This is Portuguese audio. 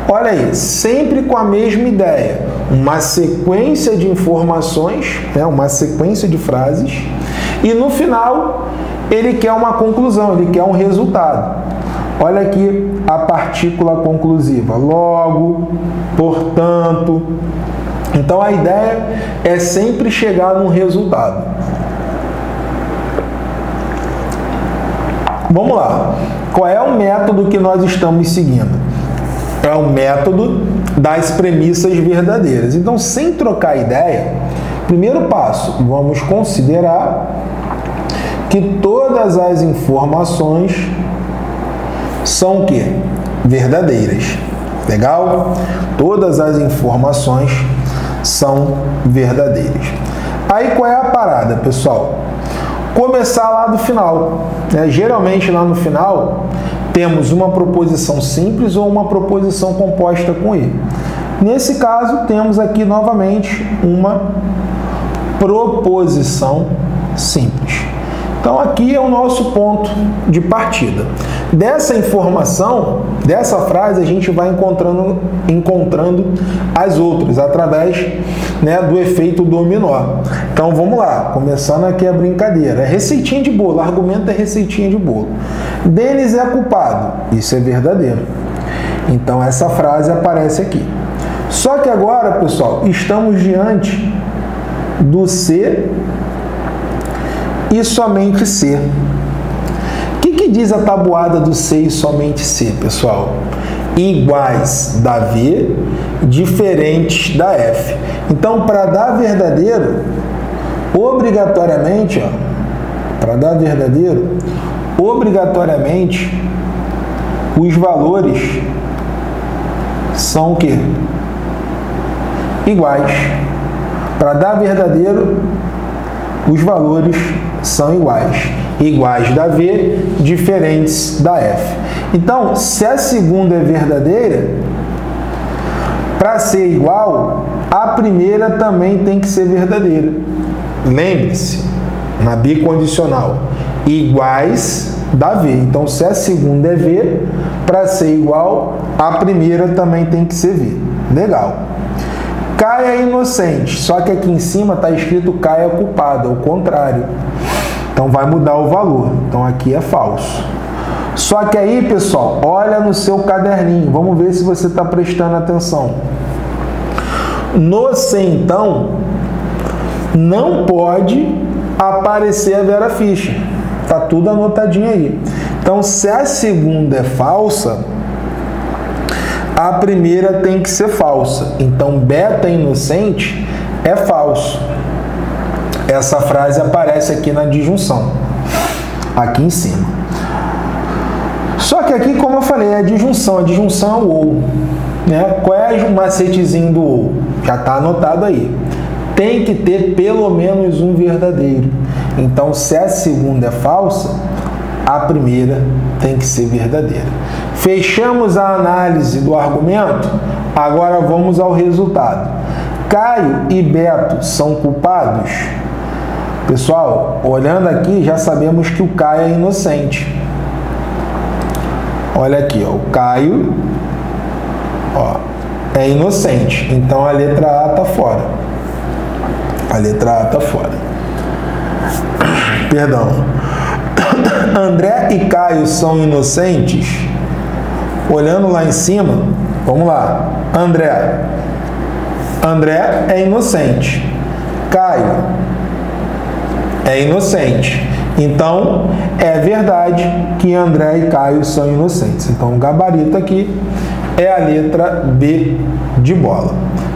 Olha aí, sempre com a mesma ideia, uma sequência de informações, né, uma sequência de frases, e no final ele quer uma conclusão, ele quer um resultado. Olha aqui a partícula conclusiva, logo, portanto. Então a ideia é sempre chegar num resultado. Vamos lá. Qual é o método que nós estamos seguindo? É o método das premissas verdadeiras. Então, sem trocar ideia, primeiro passo, vamos considerar que todas as informações são o quê? Verdadeiras. Legal? Todas as informações são verdadeiras. Aí qual é a parada, pessoal? Começar lá do final, né? Geralmente lá no final temos uma proposição simples ou uma proposição composta com e. Nesse caso temos aqui novamente uma proposição simples. Então aqui é o nosso ponto de partida. Dessa informação, dessa frase, a gente vai encontrando as outras, através, né, do efeito dominó. Então vamos lá, começando aqui a brincadeira. É receitinha de bolo, argumento é receitinha de bolo. Denis é culpado, isso é verdadeiro. Então essa frase aparece aqui. Só que agora, pessoal, estamos diante do ser e somente ser. O que diz a tabuada do ser e somente ser, pessoal? Iguais da V, diferentes da F. Então, para dar verdadeiro, obrigatoriamente, os valores são o quê? Iguais. Para dar verdadeiro, os valores são iguais. Iguais da V, diferentes da F. Então, se a segunda é verdadeira, para ser igual, a primeira também tem que ser verdadeira. Lembre-se, na bicondicional, iguais da V. Então, se a segunda é V, para ser igual, a primeira também tem que ser V. Legal. Caio é inocente, só que aqui em cima está escrito Caio é culpado, ao contrário. Então vai mudar o valor. Então aqui é falso. Só que aí, pessoal, olha no seu caderninho. Vamos ver se você está prestando atenção. No C, então, não pode aparecer a Vera Fischer. Está tudo anotadinho aí. Então, se a segunda é falsa, a primeira tem que ser falsa. Então, beta inocente é falso. Essa frase aparece aqui na disjunção, aqui em cima. Só que aqui, como eu falei, é a disjunção é o ou. Né? Qual é o macetezinho do ou? Já está anotado aí. Tem que ter pelo menos um verdadeiro. Então, se a segunda é falsa, a primeira tem que ser verdadeira. Fechamos a análise do argumento, agora vamos ao resultado. Caio e Beto são culpados? Pessoal, olhando aqui, já sabemos que o Caio é inocente. Olha aqui, ó, o Caio é inocente. Então a letra A está fora. A letra A está fora. Perdão. André e Caio são inocentes? Olhando lá em cima, vamos lá. André é inocente. Caio é inocente. Então, é verdade que André e Caio são inocentes. Então, o gabarito aqui é a letra B de bola.